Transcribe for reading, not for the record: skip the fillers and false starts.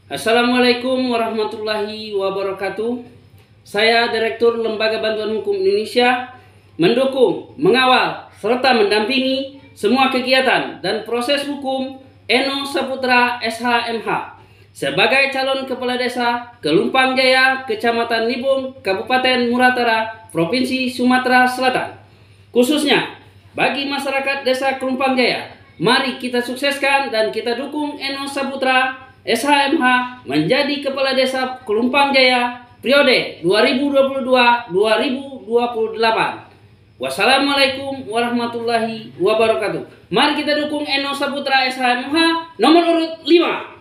Assalamualaikum warahmatullahi wabarakatuh. Saya Direktur Lembaga Bantuan Hukum Indonesia mendukung, mengawal, serta mendampingi semua kegiatan dan proses hukum Eno Saputra SH.MH sebagai calon Kepala Desa Kelumpang Jaya, Kecamatan Nibung, Kabupaten Muratara, Provinsi Sumatera Selatan. Khususnya bagi masyarakat Desa Kelumpang Jaya, mari kita sukseskan dan kita dukung Eno Saputra SH.MH menjadi Kepala Desa Kelumpang Jaya periode 2022-2028. Wassalamualaikum warahmatullahi wabarakatuh. Mari kita dukung Eno Saputra SH.MH nomor urut 5.